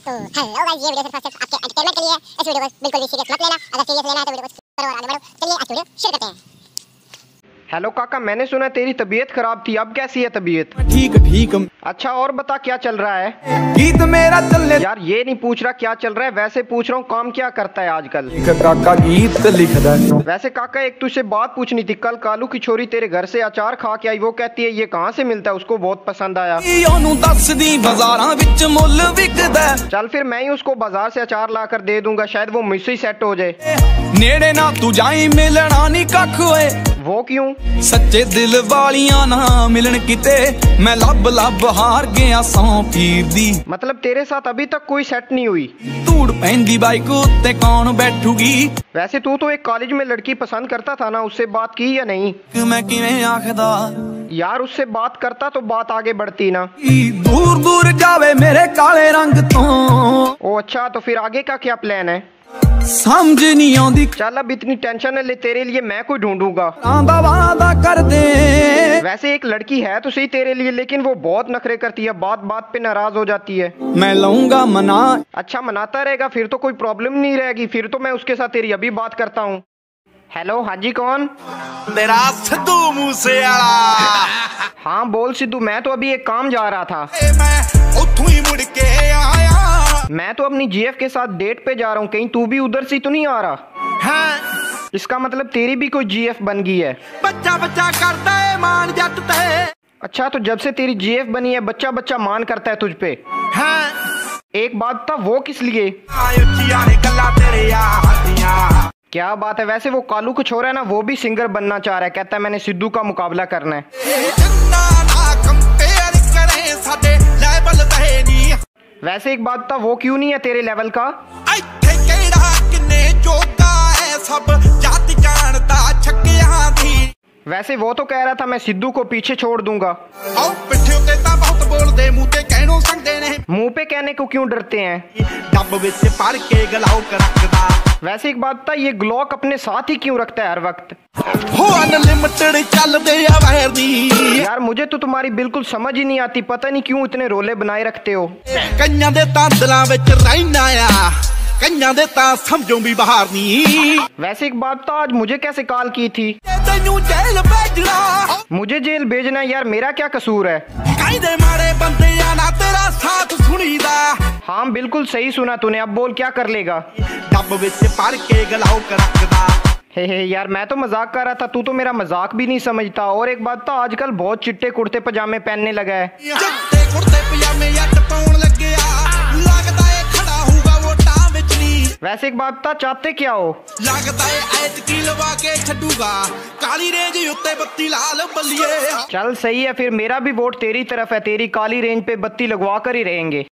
तो hello guys, ये video सिर्फ आपके एंटरटेनमेंट के लिए है। इस वीडियो को बिल्कुल भी सीरियस मत लेना। अगर सीरियस लेना है तो वीडियो को स्किप करो और आगे बढ़ो। चलिए आज वीडियो शुरू करते हैं। हेलो काका, मैंने सुना तेरी तबीयत खराब थी, अब कैसी है तबीयत? ठीक ठीक। अच्छा और बता क्या चल रहा है? गीत मेरा चलने यार ये नहीं पूछ रहा क्या चल रहा है, वैसे पूछ रहा हूँ काम क्या करता है आजकल? काका गीत लिखदा। वैसे काका एक तुझसे बात पूछनी थी, कल कालू की छोरी तेरे घर से अचार खा के आई, वो कहती है ये कहाँ से मिलता है, उसको बहुत पसंद आया। चल फिर मैं ही उसको बाजार से अचार ला कर दे दूंगा, शायद वो मुझसे ही सेट हो जाए। नेड़े ना तू जाई मिलना नहीं कख होए। वो क्यों? सच्चे दिल वालियां ना मिलन किते, मैं लब लब हार गया सौ पीर दी। मतलब तेरे साथ अभी तक कोई सेट नहीं हुई? धूड़ पैंदी बाइक उत्ते कौन बैठूगी? वैसे तू तो एक कॉलेज में लड़की पसंद करता था ना, उससे बात की या नहीं? मैं किवें आखदा यार उससे बात करता तो बात आगे बढ़ती ना। दूर दूर जावे मेरे काले रंग तो। ओ अच्छा, तो फिर आगे का क्या प्लान है? समझ नहीं आंदी। चल अब इतनी टेंशन न ले, तेरे लिए मैं कोई ढूंढूंगा। वादा कर दे। वैसे एक लड़की है तो सही तेरे लिए, लेकिन वो बहुत नखरे करती है, बात बात पे नाराज हो जाती है। मैं लाऊंगा मना। अच्छा मनाता रहेगा, फिर तो कोई प्रॉब्लम नहीं रहेगी, फिर तो मैं उसके साथ तेरी अभी बात करता हूँ। हेलो, हाँ जी कौन? मेरा सिद्धू मूसेवाला। हाँ बोल सिद्धू, मैं तो अभी एक काम जा रहा था। मैं उठू ही मुड़ के आया। मैं तो अपनी जीएफ के साथ डेट पे जा रहा हूँ, कहीं तू भी उधर से तो नहीं आ रहा? हाँ। इसका मतलब तेरी भी कोई जीएफ बन गई है? बच्चा बच्चा करता है मान जट ते। अच्छा, तो जब से तेरी जीएफ बनी है बच्चा बच्चा मान करता है तुझ पे? हाँ। एक बात था, वो किस लिए? क्या बात है? वैसे वो कालू को छोरा है ना, वो भी सिंगर बनना चाह रहा है, कहता है मैंने सिद्धू का मुकाबला करना है। वैसे एक बात था, वो क्यों नहीं है तेरे लेवल का? वैसे वो तो कह रहा था मैं सिद्धू को पीछे छोड़ दूंगा। मुंह पे कहने को क्यों डरते हैं? वैसे एक बात था, ये ग्लॉक अपने साथ ही क्यों रखता है हर वक्त? यार मुझे तो तुम्हारी बिल्कुल समझ ही नहीं आती, पता नहीं क्यों इतने रोले बनाए रखते हो। समझो भी बाहर नहीं। वैसे एक बात तो, आज मुझे कैसे कॉल की थी? मुझे जेल भेजना? यार मेरा क्या कसूर है? मारे बंदे ना तेरा साथ सुनीदा। हाँ बिल्कुल सही सुना तूने, अब बोल क्या कर लेगा? डब विच भर के गलाओ कर रखदा। हे यार मैं तो मजाक कर रहा था, तू तो मेरा मजाक भी नहीं समझता। और एक बात तो, आजकल बहुत चिट्टे कुर्ते पजामे पहनने लगा है। चिट्टे कुर्ते पजामे जट पाउण लगे आ, लगदा है खड़ा होगा वोटां विच नी। वैसे एक बात था, चाहते क्या हो? लगदा है ऐतकी लवा के छड्डूगा, काली रेंज उत्ते बत्ती लाल बल्लिए। चल सही है, फिर मेरा भी वोट तेरी तरफ है, तेरी काली रेंज पे बत्ती लगवा कर ही रहेंगे।